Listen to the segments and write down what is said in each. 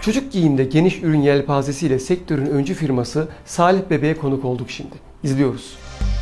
Çocuk giyimde geniş ürün yelpazesiyle sektörün öncü firması Salih Bebe'ye konuk olduk şimdi. İzliyoruz.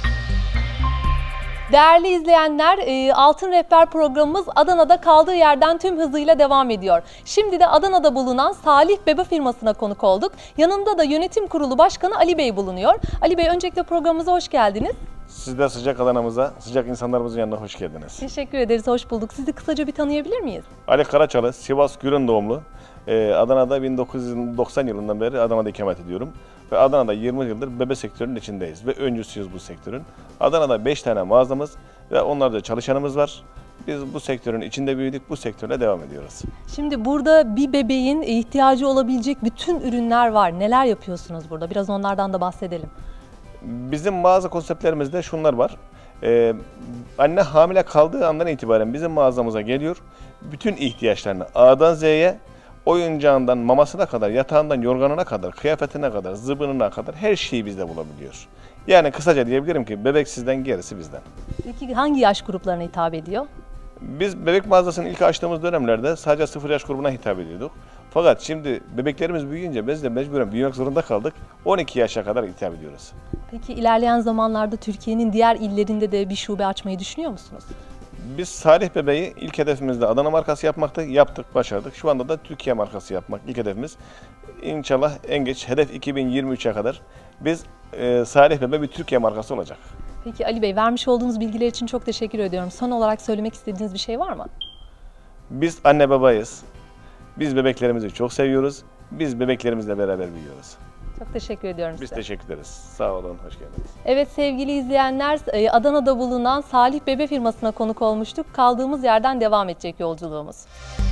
Değerli izleyenler, Altın Rehber programımız Adana'da kaldığı yerden tüm hızıyla devam ediyor. Şimdi de Adana'da bulunan Salih Bebe firmasına konuk olduk. Yanımda da yönetim kurulu başkanı Ali Bey bulunuyor. Ali Bey, öncelikle programımıza hoş geldiniz. Siz de sıcak Adana'mıza, sıcak insanlarımızın yanına hoş geldiniz. Teşekkür ederiz, hoş bulduk. Sizi kısaca bir tanıyabilir miyiz? Ali Karaçalı, Sivas Gürün doğumlu. Adana'da 1990 yılından beri Adana'da ikamet ediyorum. Ve Adana'da 20 yıldır bebe sektörünün içindeyiz ve öncüsüyüz bu sektörün. Adana'da 5 tane mağazamız ve onlarda çalışanımız var. Biz bu sektörün içinde büyüdük, bu sektörle devam ediyoruz. Şimdi burada bir bebeğin ihtiyacı olabilecek bütün ürünler var. Neler yapıyorsunuz burada? Biraz onlardan da bahsedelim. Bizim mağaza konseptlerimizde şunlar var. Anne hamile kaldığı andan itibaren bizim mağazamıza geliyor. Bütün ihtiyaçlarını A'dan Z'ye, oyuncağından mamasına kadar, yatağından yorganına kadar, kıyafetine kadar, zıbınına kadar her şeyi bizde bulabiliyor. Yani kısaca diyebilirim ki bebek sizden, gerisi bizden. Peki hangi yaş gruplarına hitap ediyor? Biz bebek mağazasını ilk açtığımız dönemlerde sadece 0 yaş grubuna hitap ediyorduk. Fakat şimdi bebeklerimiz büyüyünce biz de mecburen büyümek zorunda kaldık. 12 yaşa kadar hitap ediyoruz. Peki ilerleyen zamanlarda Türkiye'nin diğer illerinde de bir şube açmayı düşünüyor musunuz? Biz Salih Bebe'yi ilk hedefimizde Adana markası yapmaktı. Yaptık, başardık. Şu anda da Türkiye markası yapmak ilk hedefimiz. İnşallah en geç hedef 2023'e kadar biz Salih Bebe bir Türkiye markası olacak. Peki Ali Bey, vermiş olduğunuz bilgiler için çok teşekkür ediyorum. Son olarak söylemek istediğiniz bir şey var mı? Biz anne babayız. Biz bebeklerimizi çok seviyoruz. Biz bebeklerimizle beraber büyüyoruz. Çok teşekkür ediyorum size. Biz teşekkür ederiz. Sağ olun, hoş geldiniz. Evet sevgili izleyenler, Adana'da bulunan Salih Bebe firmasına konuk olmuştuk. Kaldığımız yerden devam edecek yolculuğumuz.